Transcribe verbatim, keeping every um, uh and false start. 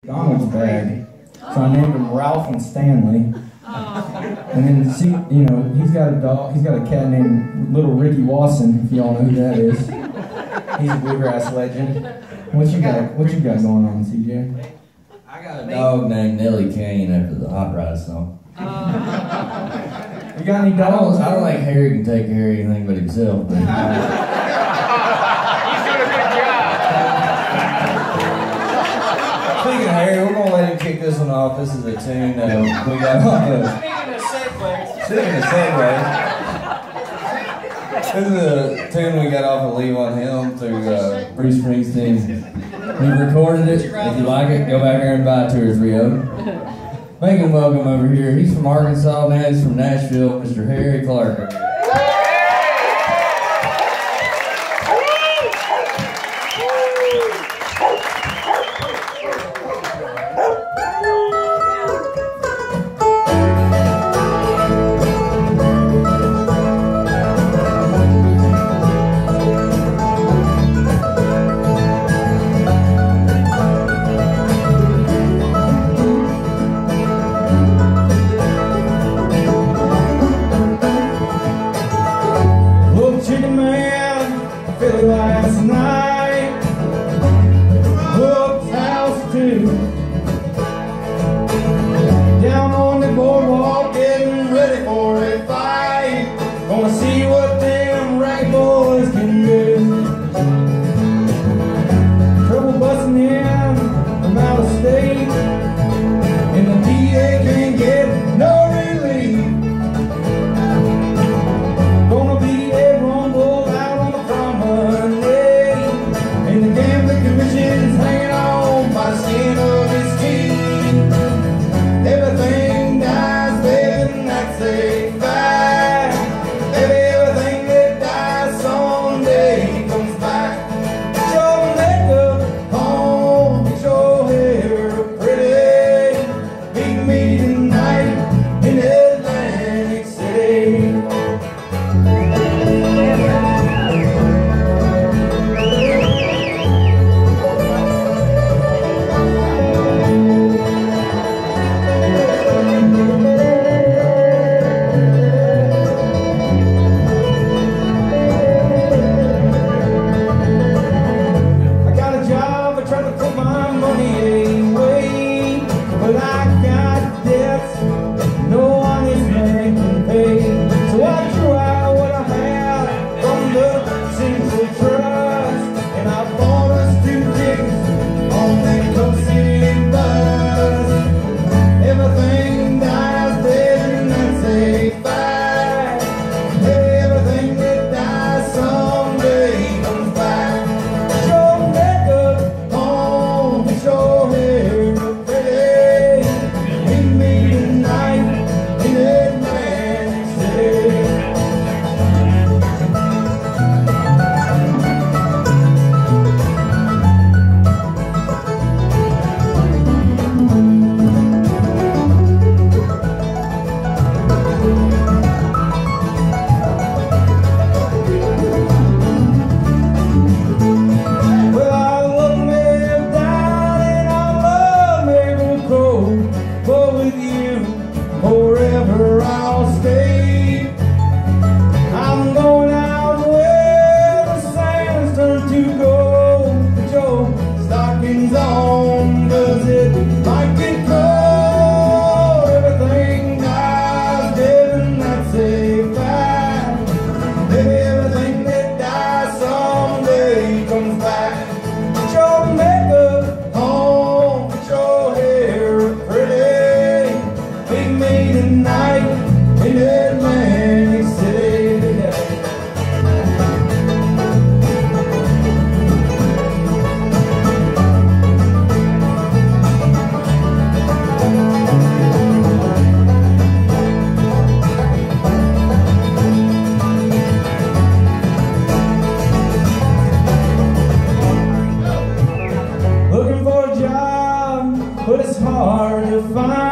Donald's bag, so I named him Ralph and Stanley. Oh. And then see, you know, he's got a dog. He's got a cat named Little Ricky Wasson. If y'all know who that is, he's a bluegrass legend. What you got? What you got going on, C J? I got a dog named Nellie Kane after the Hot Rod song. Uh, you got any dogs? I don't, I don't like Harry can take care of anything but himself. But, uh, Speaking of Harry, we're gonna let him kick this one off. This is a tune uh, we got off of. Speaking of segues. Speaking of segues. This is a tune we got off of Leave on Him through uh, Bruce Springsteen. We recorded it. If you like it, go back there and buy two or three of them. Make him welcome over here. He's from Arkansas, now he's from Nashville, Mister Harry Clark. Last night, Wooks house too. Down on the boardwalk, getting ready for a fight. Gonna see what them ragged boys can do. Trouble busting in from out of state, and the D A can't get no relief. Gonna be a rumble out on the promenade. Commission's hanging on by the skin of his teeth. Everything dies, baby, and that's a fact. Baby, everything that dies someday comes back. Get your makeup on, get your hair pretty. Meet me tonight in Atlantic City. But it's hard to find.